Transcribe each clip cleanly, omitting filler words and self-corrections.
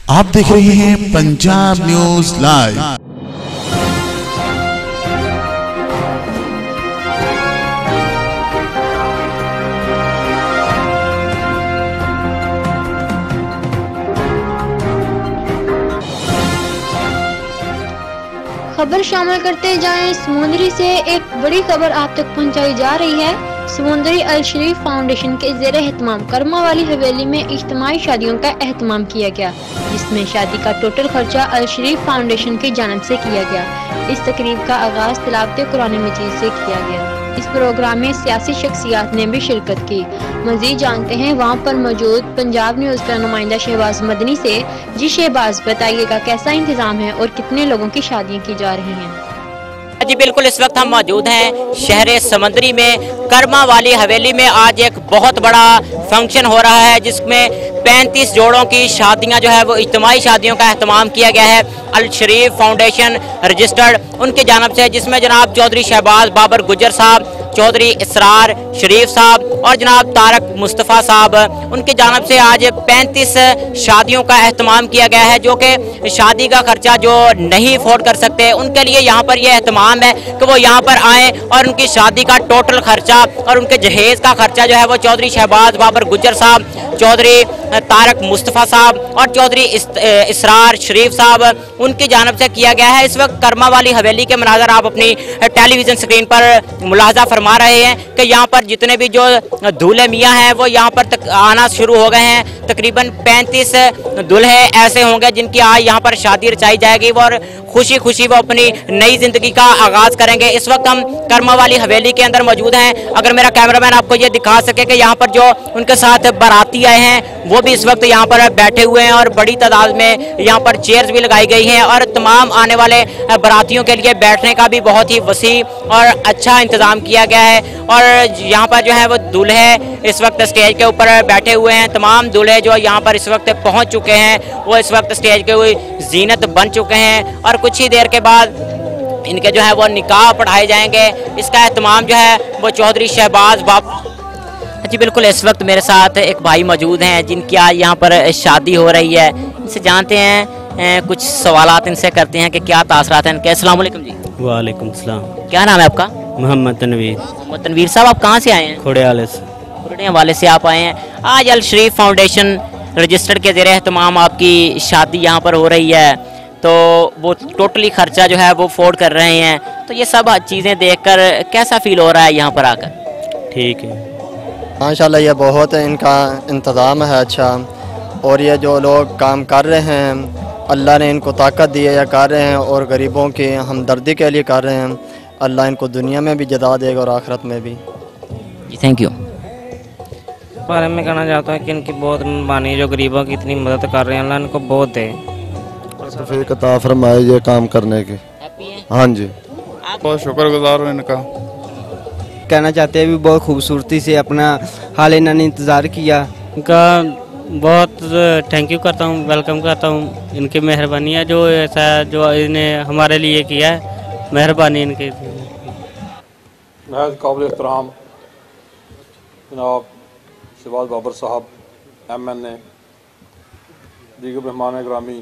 आप देख रहे हैं पंजाब न्यूज लाइव। खबर शामिल करते जाएं। समुंदरी से एक बड़ी खबर आप तक पहुंचाई जा रही है। समुंदरी अल शरीफ फाउंडेशन के ज़ेर एहतमाम करमा वाली हवेली में इज्तिमाई शादियों का एहतमाम किया गया, जिसमें शादी का टोटल खर्चा अल शरीफ फाउंडेशन की जानिब से किया गया। इस तकरीब का आगाज़ तिलावत कुरान मजीद से किया गया। इस प्रोग्राम में सियासी शख्सियात ने भी शिरकत की। मज़ीद जानते हैं वहाँ पर मौजूद पंजाब न्यूज़ का नुमाइंदा शहबाज मदनी से। जी शहबाज, बताइएगा कैसा इंतज़ाम है और कितने लोगों की शादियाँ की जा रही हैं? जी बिल्कुल, इस वक्त हम मौजूद हैं शहर समंदरी में करमा वाली हवेली में। आज एक बहुत बड़ा फंक्शन हो रहा है जिसमें 35 जोड़ों की शादियां जो है वो इज्तिमाई शादियों का एहतमाम किया गया है अल शरीफ फाउंडेशन रजिस्टर्ड उनकी जानिब से, जिसमें जनाब चौधरी शहबाज बाबर गुजर साहब, चौधरी इसरार शरीफ साहब और जनाब तारक मुस्तफ़ा साहब उनकी जानिब से आज 35 शादियों का एहतमाम किया गया है। जो कि शादी का खर्चा जो नहीं अफोर्ड कर सकते उनके लिए यहाँ पर यह एहतमाम है कि वो यहाँ पर आएँ और उनकी शादी का टोटल खर्चा और उनके जहेज़ का खर्चा जो है वो चौधरी शहबाज बाबर गुजर साहब, चौधरी तारक मुस्तफ़ा साहब और चौधरी इसरार शरीफ साहब उनकी जानिब से किया गया है। इस वक्त करमा वाली हवेली के मनाज़र आप अपनी टेलीविज़न स्क्रीन पर मुलाहजा फरमा रहे हैं कि यहाँ पर जितने भी जो दूल्हे मियाँ हैं वो यहाँ पर आना शुरू हो गए हैं। तकरीबन 35 दूल्हे ऐसे होंगे जिनकी आज यहाँ पर शादी रचाई जाएगी और खुशी खुशी वो अपनी नई ज़िंदगी का आगाज़ करेंगे। इस वक्त हम करमा वाली हवेली के अंदर मौजूद हैं। अगर मेरा कैमरामैन आपको ये दिखा सके कि यहाँ पर जो उनके साथ बाराती आए हैं वो भी इस वक्त यहाँ पर बैठे हुए हैं और बड़ी तादाद में यहाँ पर चेयर्स भी लगाई गई हैं और तमाम आने वाले बारातियों के लिए बैठने का भी बहुत ही वसी और अच्छा इंतज़ाम किया गया है। और यहाँ पर जो है वो दूल्हे इस वक्त स्टेज के ऊपर बैठे हुए हैं। तमाम दूल्हे जो यहाँ पर इस वक्त पहुँच चुके हैं वो इस वक्त स्टेज के जीनत बन चुके हैं और कुछ ही देर के बाद इनके जो है वो निकाह पढ़ाए जाएंगे। इसका एहतमाम जो है वो चौधरी शहबाज जी बिल्कुल, इस वक्त मेरे साथ एक भाई मौजूद हैं जिनकी आज यहाँ पर शादी हो रही है। इनसे जानते हैं कुछ सवालात इनसे करते हैं कि क्या तासरात हैं इनके। अस्सलाम वालेकुम जी। वालेकुम सलाम। क्या नाम है आपका? मोहम्मद तनवीर। मोहम्मद तनवीर साहब, आप कहाँ से आए हैं? खोड़ेवाले से। खोड़ेवाले से आप आए हैं। आज अल शरीफ फाउंडेशन रजिस्टर्ड के ज़ेर एहतमाम आपकी शादी यहाँ पर हो रही है, तो वो टोटली खर्चा जो है वो अफोर्ड कर रहे हैं, तो ये सब चीज़ें देखकर कैसा फील हो रहा है यहाँ पर आकर? ठीक है माशाल्लाह, ये बहुत इनका इंतज़ाम है अच्छा। और ये जो लोग काम कर रहे हैं अल्लाह ने इनको ताकत दी है या कर रहे हैं और गरीबों की हमदर्दी के लिए कर रहे हैं। अल्लाह इनको दुनिया में भी जज़ा देगा और आखिरत में भी। जी थैंक यू। बारे में कहना चाहता हूँ कि इनकी बहुत मेहरबानी, जो गरीबों की इतनी मदद कर रहे हैं, अल्लाह इनको बहुत दे। तौफीक अता फरमाए ये काम करने की। हाँ जी, बहुत शुक्रगुजार हूँ इनका। कहना चाहते हैं भी बहुत खूबसूरती से अपना हाल इन्होंने इंतज़ार किया। इनका बहुत थैंक यू करता हूँ, वेलकम करता हूँ। इनकी मेहरबानी है जो ऐसा जो इन्हें हमारे लिए किया है, मेहरबानी इनकी। महज काबिल एहतराम जनाब शहबाज बाबर साहब MNA, दीगर मेहमान ग्रामी,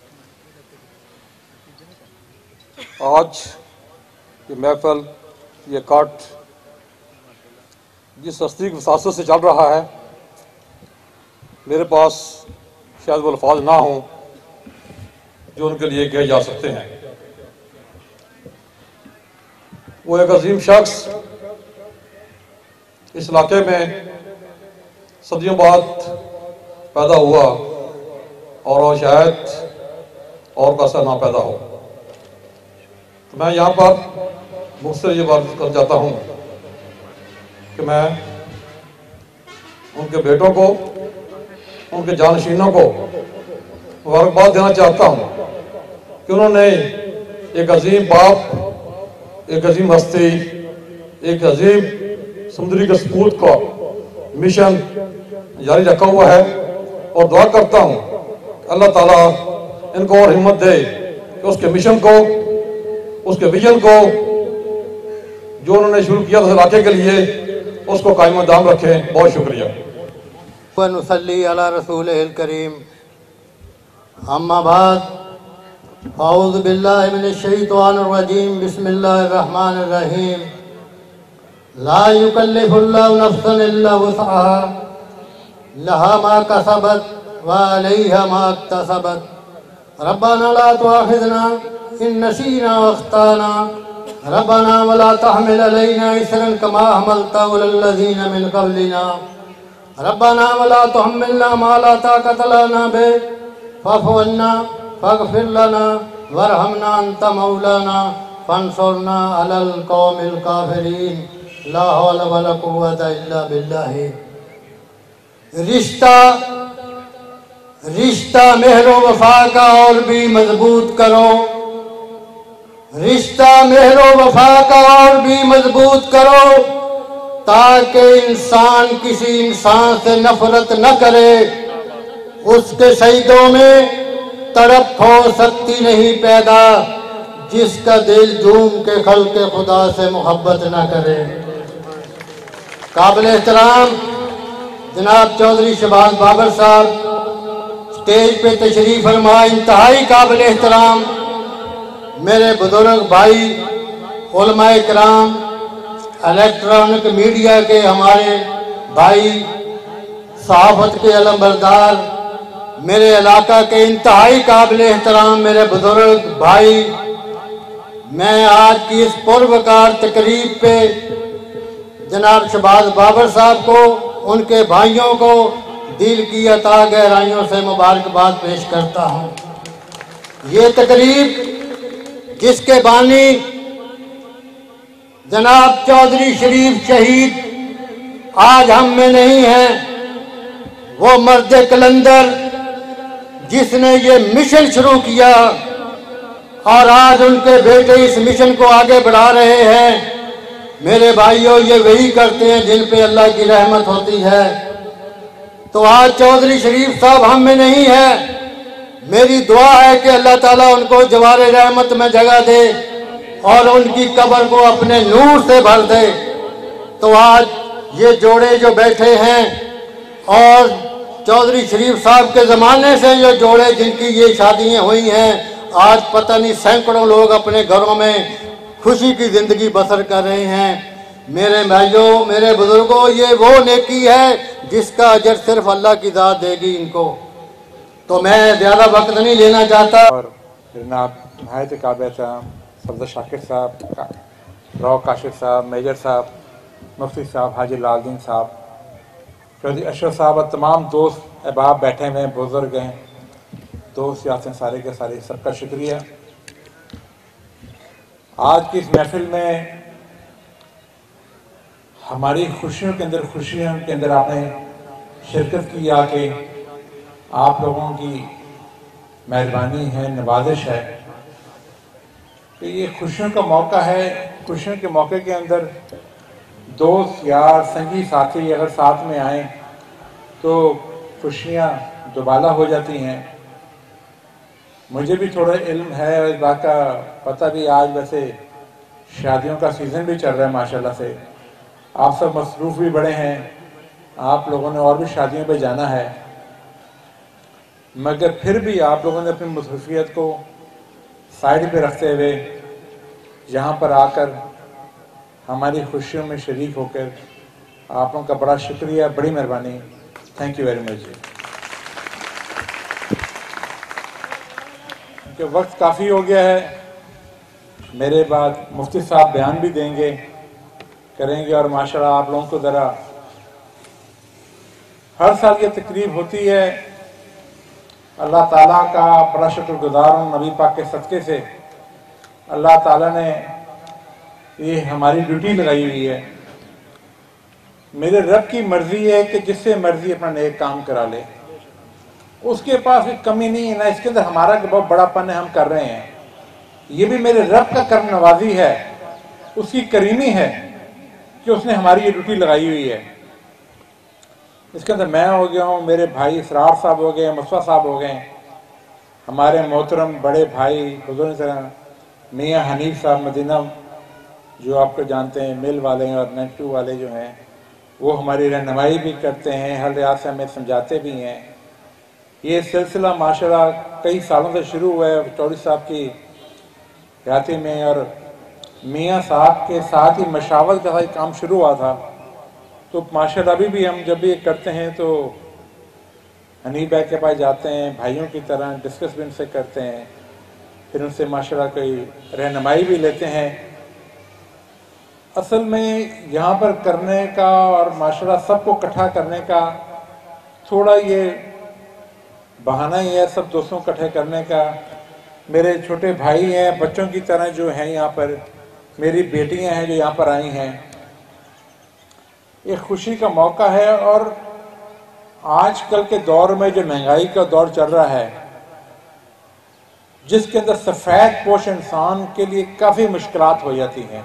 आज ये महफल ये कट जिस हस्ती की वसासत से चल रहा है, मेरे पास शायद वो अल्फाज ना हों जो उनके लिए कहे जा सकते हैं। वो एक अजीम शख्स इस इलाके में सदियों बाद पैदा हुआ और शायद और कैसा ना पैदा हो। तो मैं यहाँ पर मुझसे ये बात कर चाहता हूँ कि मैं उनके बेटों को, उनके जानशीनों को मुबारकबाद देना चाहता हूँ कि उन्होंने एक अजीम बाप, एक अजीम हस्ती, एक अजीम समुद्री के सपूत का मिशन जारी रखा हुआ है। और दुआ करता हूँ अल्लाह ताला इनको और हिम्मत दे कि उसके मिशन को, उसके विजन को जो उन्होंने शुरू किया था इलाके के लिए, उसको कायम दाम रखें। बहुत शुक्रिया। वनुसल्ली अला रसूलिल करीम। अम्मा बाद औज़ु बिल्लाहि मिनश शैतानिर रजीम बिस्मिल्लाहिर रहमानिर रहीम ला युकल्लिफुल्लाहु नफ्सन इल्ला वुसअहा लहा मा कसबत व अलैहा मा इक्तसबत रब्बना ला तुआखिज़ना इन नसीना व अख्ताना रब्बना वला तहमिल अलैना इसरन कमा हमलतहु अलल लज़ीना मिन क़ब्लिना रब्बना वला तुहम्मिलना मा ला ताक़त लना बिही फ़अफ़ु अन्ना फ़ग़फ़िर लना वरहमना अंत मौलाना फ़ंसुरना अलल क़ौमिल काफ़िरीन ला हौला वला कुव्वता इल्ला बिल्लाहि। रिश्ता मेहरो वफ़ा का और भी मजबूत करो, रिश्ता मेहरो वफ़ा का और भी मजबूत करो, ताकि इंसान किसी इंसान से नफरत न करे, उसके शहीदों में तड़प हो सकती नहीं पैदा, जिसका दिल झूम के खल्क़े खुदा से मोहब्बत न करे। काबिल एहतराम जनाब चौधरी शहबाज बाबर साहब स्टेज पे तशरीफ फरमा, इंतहाई काबिल एहतराम मेरे बुजुर्ग भाई उलमाए किराम, इलेक्ट्रॉनिक मीडिया के हमारे भाई, सहाफ़त के अलमबरदार, मेरे इलाका के इंतहाई काबिल एहतराम मेरे बुजुर्ग भाई, मैं आज की इस पुरवकार तकरीब पे जनाब शहबाज बाबर साहब को, उनके भाइयों को दिल की अता गहराइयों से मुबारकबाद पेश करता हूँ। ये तकरीब जिसके बानी जनाब चौधरी शरीफ शहीद आज हम में नहीं हैं, वो मर्द कलंदर जिसने ये मिशन शुरू किया और आज उनके बेटे इस मिशन को आगे बढ़ा रहे हैं। मेरे भाइयों, ये वही करते हैं जिन पे अल्लाह की रहमत होती है। तो आज चौधरी शरीफ साहब हम में नहीं है, मेरी दुआ है कि अल्लाह ताला उनको जवारे रहमत में जगह दे और उनकी कब्र को अपने नूर से भर दे। तो आज ये जोड़े जो बैठे हैं और चौधरी शरीफ साहब के ज़माने से जो जोड़े जिनकी ये शादियाँ हुई हैं, आज पता नहीं सैकड़ों लोग अपने घरों में खुशी की ज़िंदगी बसर कर रहे हैं। मेरे भाइयों, मेरे बुज़ुर्गों, ये वो नेकी है जिसका अजर सिर्फ अल्लाह की ज़ात देगी इनको। तो मैं ज़्यादा वक्त नहीं लेना चाहता। और जनाब नहायत काबिल सफदर शाकिर साहब, राव काशिफ साहब, मेजर साहब, मुफ्ती साहब, हाजी लालदीन साहब, चौधरी अशरफ साहब और तमाम दोस्त अहबाब बैठे हुए हैं, बुजुर्ग हैं, दोस्त याद हैं, सारे के सारे, सबका शुक्रिया। आज की इस महफिल में हमारी खुशियों के अंदर आपने शिरकत की, आके आप लोगों की मेहरबानी है, नवाजिश है कि ये खुशियों का मौका है। खुशियों के मौके के अंदर दोस्त यार संगी साथी अगर साथ में आए तो खुशियाँ दुबाला हो जाती हैं। मुझे भी थोड़ा इल्म है और इस बात का पता भी। आज वैसे शादियों का सीज़न भी चल रहा है माशाल्लाह से, आप सब मसरूफ़ भी बड़े हैं, आप लोगों ने और भी शादियों पे जाना है, मगर फिर भी आप लोगों ने अपनी मसरूफियत को साइड पे रखते हुए यहाँ पर आकर हमारी खुशियों में शरीक होकर आप लोगों का बड़ा शुक्रिया, बड़ी मेहरबानी। थैंक यू वेरी मच जी। कि वक्त काफ़ी हो गया है, मेरे बाद मुफ्ती साहब बयान भी देंगे, करेंगे, और माशाल्लाह आप लोगों को ज़रा हर साल ये तकरीब होती है। अल्लाह ताला का बड़ा शुक्रगुजार हूँ, नबी पाक के सदक़े से अल्लाह ताला ने ये हमारी ड्यूटी लगाई हुई है। मेरे रब की मर्जी है कि जिससे मर्जी अपना नेक काम करा ले, उसके पास कोई कमी नहीं है ना, इसके अंदर हमारा बहुत बड़ापन है, हम कर रहे हैं। ये भी मेरे रब का कर्म नवाजी है, उसकी करीमी है कि उसने हमारी ये ड्यूटी लगाई हुई है। इसके अंदर मैं हो गया हूँ, मेरे भाई इसरार साहब हो गए, मुस्तफा साहब हो गए, हमारे मोहतरम बड़े भाई बुजुर्ग मियाँ हनीफ साहब मदीना, जो आपको जानते हैं, मिल वाले और नेटू वाले जो हैं, वो हमारी रहनुमाई भी करते हैं, हर लिहाज से हमें समझाते भी हैं। ये सिलसिला माशाल्लाह कई सालों से शुरू हुआ है चौधरी साहब की हयाती में, और मियाँ साहब के साथ ही मशावरत का साथ काम शुरू हुआ था। तो माशाल्लाह अभी भी हम जब भी करते हैं तो हनीफ भाई के पास जाते हैं, भाइयों की तरह डिस्कस भी उनसे करते हैं, फिर उनसे माशाल्लाह कोई रहनुमाई भी लेते हैं। असल में यहाँ पर करने का और माशाल्लाह सबको इकट्ठा करने का थोड़ा ये बहाना ही है, सब दोस्तों को इकट्ठे करने का। मेरे छोटे भाई हैं, बच्चों की तरह जो हैं यहाँ पर, मेरी बेटियाँ हैं जो यहाँ पर आई हैं। एक खुशी का मौका है, और आजकल के दौर में जो महंगाई का दौर चल रहा है, जिसके अंदर सफ़ेद पोश इंसान के लिए काफ़ी मुश्किलात हो जाती हैं,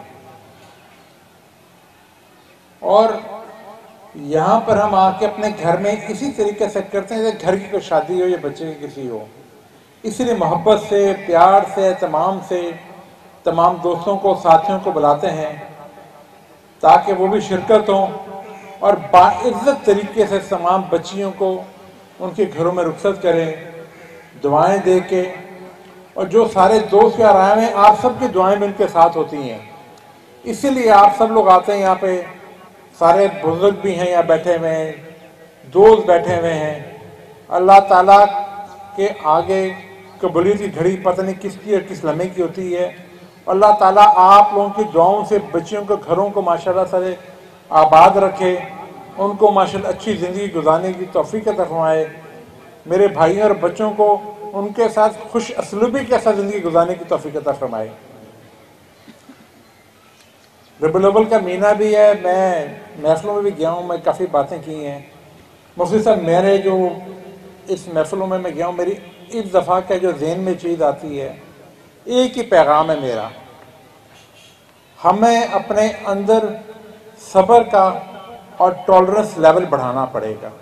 और यहाँ पर हम आके अपने घर में इसी तरीके से करते हैं जैसे घर की कोई शादी हो या बच्चे की किसी हो। इसलिए मोहब्बत से, प्यार से, तमाम दोस्तों को, साथियों को बुलाते हैं ताकि वो भी शिरकत हों, और बाइज्जत तरीके से तमाम बच्चियों को उनके घरों में रुखसत करें, दुआएं दे के। और जो सारे दोस्त यार आए हैं, आप सबकी दुआएं भी उनके साथ होती हैं, इसीलिए आप सब लोग आते हैं यहाँ पे। सारे बुजुर्ग भी हैं यहाँ बैठे हुए हैं, दोस्त बैठे हुए हैं। अल्लाह ताला के आगे कबूलियत की घड़ी पता नहीं किसकी और किस लम्हे की होती है। अल्लाह ताला आप लोगों की दुआओं से बच्चियों के घरों को माशाल्लाह से आबाद रखे, उनको माशाल्लाह अच्छी ज़िंदगी गुजारने की तौफीक अता फरमाए। मेरे भाइयों और बच्चों को उनके साथ खुश असलूबी के साथ ज़िंदगी गुजारने की तौफीक अता फरमाए। रबीउल अव्वल का महीना भी है, मैं महफिलों में भी गया हूँ, मैं काफ़ी बातें की हैं। मुफ्ती साहब, मेरे जो इस महफिलों में मैं गया हूँ, मेरी इस दफ़ा का जो ज़हन में चीज़ आती है, एक ही पैगाम है मेरा, हमें अपने अंदर सब्र का और टॉलरेंस लेवल बढ़ाना पड़ेगा।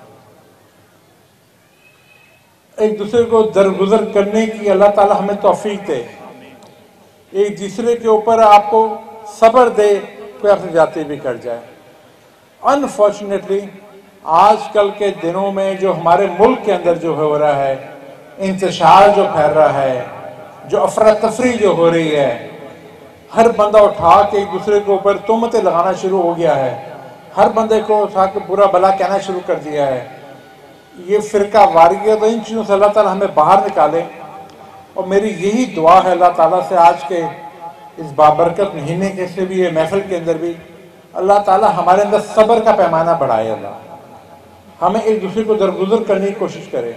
एक दूसरे को दरगुजर करने की अल्लाह ताला हमें तौफीक दे, एक दूसरे के ऊपर आपको सब्र दे, कोई आपसे जाते भी कर जाए। अनफॉर्चुनेटली आजकल के दिनों में जो हमारे मुल्क के अंदर जो हो रहा है, इंतशार जो फैल रहा है, जो अफरा तफरी जो हो रही है, हर बंदा उठा के एक दूसरे के ऊपर तुहमतें लगाना शुरू हो गया है, हर बंदे को उठा के बुरा भला कहना शुरू कर दिया है। ये फिरका वारियत, इन चीज़ों से अल्लाह ताला हमें बाहर निकाले। और मेरी यही दुआ है अल्लाह ताला से, आज के इस बाबरकत महीने के से भी, ये महफिल के अंदर भी अल्लाह ताला हमारे अंदर सब्र का पैमाना बढ़ाए, अल्लाह हमें एक दूसरे को दरगुजर करने की कोशिश करे।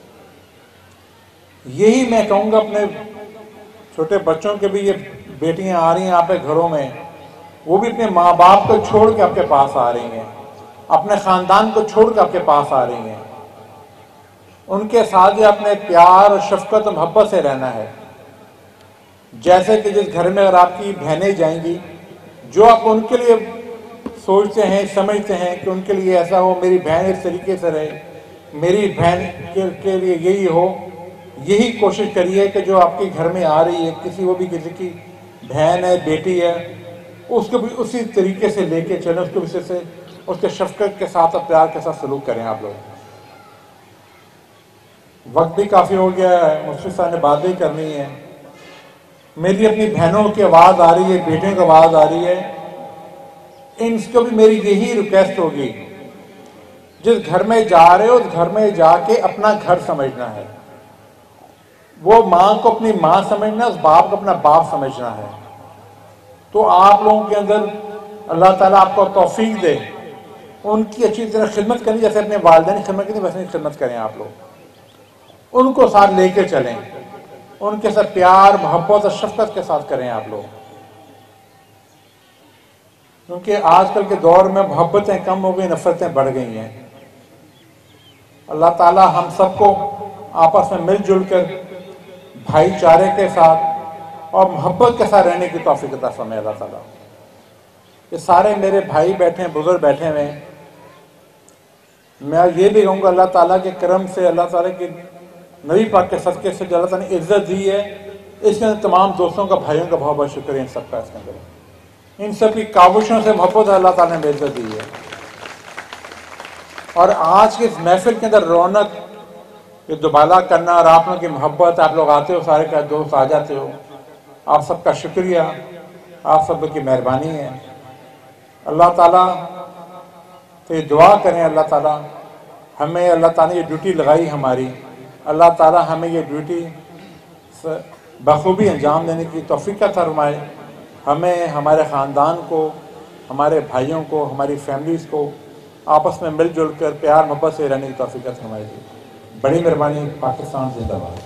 यही मैं कहूँगा अपने छोटे बच्चों के भी, ये बेटियां आ रही हैं यहाँ पे घरों में, वो भी अपने माँ बाप को छोड़ के आपके पास आ रही हैं, अपने ख़ानदान को छोड़ के आपके पास आ रही हैं। उनके साथ ही अपने प्यार और शफकत और मोहब्बत से रहना है। जैसे कि जिस घर में अगर आपकी बहनें जाएंगी, जो आप उनके लिए सोचते हैं, समझते हैं कि उनके लिए ऐसा हो, मेरी बहन इस तरीके से रहे, मेरी बहन के लिए यही हो, यही कोशिश करिए कि जो आपके घर में आ रही है, किसी वो भी किसी की बहन है, बेटी है, उसको भी उसी तरीके से लेके चलें, उसको भी से उसके शफकत के साथ और प्यार के साथ सलूक करें। आप लोग, वक्त भी काफ़ी हो गया है, मुफ्ती साहब ने बातें करनी है। मेरी अपनी बहनों की आवाज़ आ रही है, बेटियों की आवाज़ आ रही है, इनको भी मेरी यही रिक्वेस्ट होगी, जिस घर में जा रहे हो उस घर में जाके अपना घर समझना है, वो माँ को अपनी माँ समझना है, उस बाप को अपना बाप समझना है। तो आप लोगों के अंदर अल्लाह ताला आपको तौफीक दे, उनकी अच्छी तरह खिदमत करनी, जैसे अपने वालिदैन की खिदमत करनी वैसे ही खिदमत करें आप लोग, उनको साथ लेके चलें, उनके साथ प्यार मोहब्बत और शफकत के साथ करें आप लोग। क्योंकि आजकल के दौर में मोहब्बतें कम हो गई, नफरतें बढ़ गई हैं। अल्लाह ताला हम सबको आपस में मिलजुल कर भाईचारे के साथ और मोहब्बत के साथ रहने की तौफीक अता फरमाए अल्लाह ताला। ये सारे मेरे भाई बैठे हैं, बुजुर्ग बैठे हुए हैं, मैं ये भी कहूँगा अल्लाह ताला के करम से, अल्लाह ताला के नबी पाक के सदक़े से जो अल्लाह ताला ने इज्जत दी है, इसके अंदर तमाम दोस्तों का, भाइयों का बहुत बहुत शुक्र है इन सबका। इसके अंदर इन सब की काविशों से मोहब्बत अल्लाह ताला ने इज्जत दी है। और आज के इस महफिल के अंदर रौनक ये दुबाला करना और आप लोगों की मोहब्बत, आप लोग आते हो सारे का दोस्त आ जाते हो, आप सबका शुक्रिया, आप सब की मेहरबानी है। अल्लाह ताला तो ये दुआ करें, अल्लाह ताला हमें, अल्लाह ताला ने ये ड्यूटी लगाई हमारी, अल्लाह ताला हमें ये ड्यूटी बखूबी अंजाम देने की तौफीक अता फरमाए। हमें, हमारे ख़ानदान को, हमारे भाइयों को, हमारी फैमिलीज़ को आपस में मिलजुल कर प्यार मोहब्बत से रहने की तौफीक अता फरमाए। बड़ी मेहरबानी। पाकिस्तान जिंदाबाद।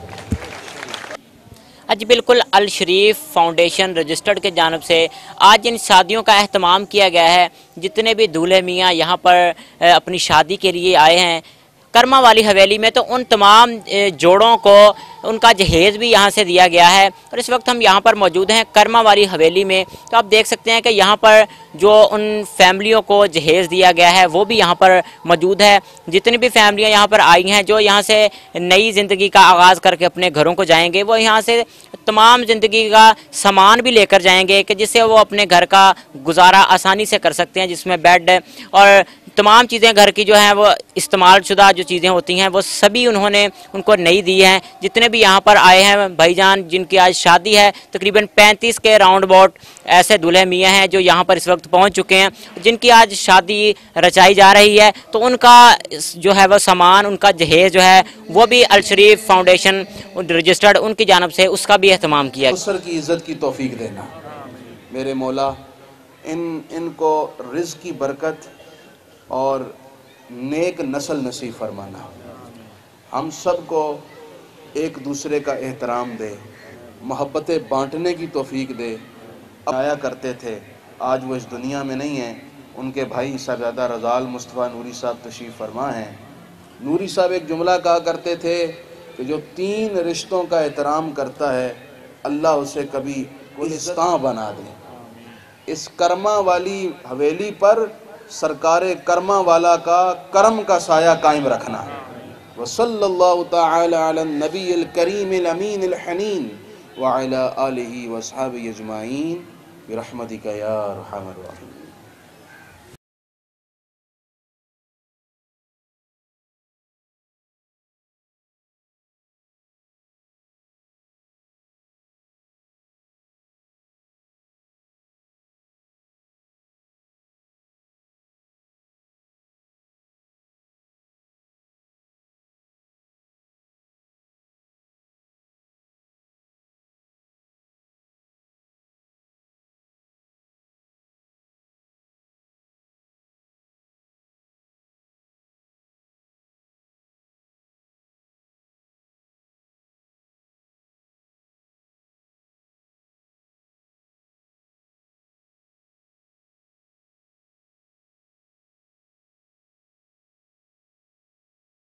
जी बिल्कुल, अल शरीफ फाउंडेशन रजिस्टर्ड के जानब से आज इन शादियों का अहतमाम किया गया है। जितने भी दूल्हे मियाँ यहाँ पर अपनी शादी के लिए आए हैं कर्मा वाली हवेली में, तो उन तमाम जोड़ों को उनका जहेज़ भी यहाँ से दिया गया है। और इस वक्त हम यहाँ पर मौजूद हैं कर्मा वाली हवेली में, तो आप देख सकते हैं कि यहाँ पर जो उन फैमिलियों को जहेज़ दिया गया है वो भी यहाँ पर मौजूद है। जितनी भी फैमिलियाँ यहाँ पर आई हैं जो यहाँ से नई ज़िंदगी का आगाज़ करके अपने घरों को जाएंगे, वो यहाँ से तमाम ज़िंदगी का सामान भी लेकर जाएंगे कि जिससे वो अपने घर का गुजारा आसानी से कर सकते हैं, जिसमें बेड और तमाम चीज़ें घर की जो हैं वो इस्तेमाल शुदा जो चीज़ें होती हैं वो सभी उन्होंने उनको नई दी हैं। जितने भी यहाँ पर आए हैं भाईजान जिनकी आज शादी है, तकरीबन 35 के राउंड अबाउट ऐसे दूल्हे मियाँ हैं जो यहाँ पर इस वक्त पहुँच चुके हैं, जिनकी आज शादी रचाई जा रही है। तो उनका जो है वो सामान, उनका जहेज़ जो है वो भी अल शरीफ फाउंडेशन रजिस्टर्ड उनकी जानब से उसका भी एहतमाम किया। अवसर की इज़्ज़त की तौफीक देना मेरे मौला, इनको रिज़्क़ की बरकत और नेक नस्ल नसीब फरमाना। हम सब को एक दूसरे का एहतराम दे, मोहब्बतें बांटने की तौफीक दे। आया करते थे, आज वो इस दुनिया में नहीं हैं। उनके भाई साहबजादा रज़ाल मुस्तफ़ा नूरी साहब तशरीफ़ फरमा हैं। नूरी साहब एक जुमला कहा करते थे कि जो 3 रिश्तों का एहतराम करता है अल्लाह उसे कभी गुलिस्तां बना दे। इस कर्मा वाली हवेली पर सरकारे कर्मा वाला का करम का साया कायम रखना। वसल्लल्लाहु तआला अला नबील करीमिल अमीनिल हनीन व अला आलिहि व अस्हाबिहि अजमाइन बिरहमतिका या अरहमर राहिमीन।